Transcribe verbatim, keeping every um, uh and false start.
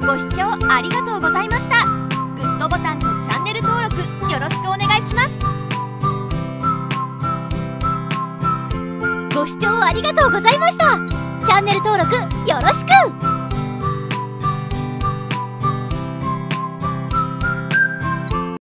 ご視聴ありがとうございました。グッドボタンとチャンネル登録よろしくお願いします。 ご視聴ありがとうございました。チャンネル登録